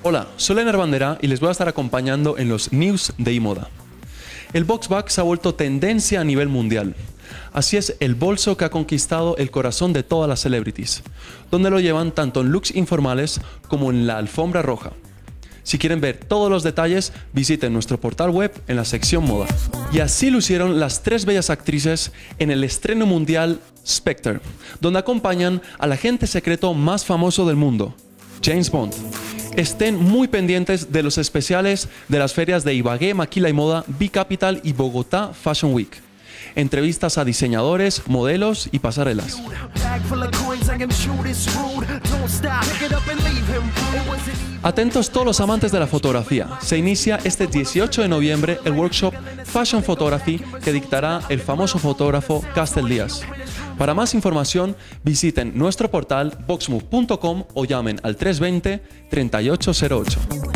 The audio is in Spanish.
Hola, soy Leonard Bandera y les voy a estar acompañando en los news de iModa. El box bag se ha vuelto tendencia a nivel mundial. Así es el bolso que ha conquistado el corazón de todas las celebrities, donde lo llevan tanto en looks informales como en la alfombra roja. Si quieren ver todos los detalles, visiten nuestro portal web en la sección moda. Y así lucieron las tres bellas actrices en el estreno mundial Spectre, donde acompañan al agente secreto más famoso del mundo, James Bond. Estén muy pendientes de los especiales de las ferias de Ibagué, Maquila y Moda, B-Capital y Bogotá Fashion Week. Entrevistas a diseñadores, modelos y pasarelas. Atentos todos los amantes de la fotografía. Se inicia este 18 de noviembre el workshop Fashion Photography que dictará el famoso fotógrafo Castel Díaz. Para más información, visiten nuestro portal boxmove.com o llamen al 320 3808.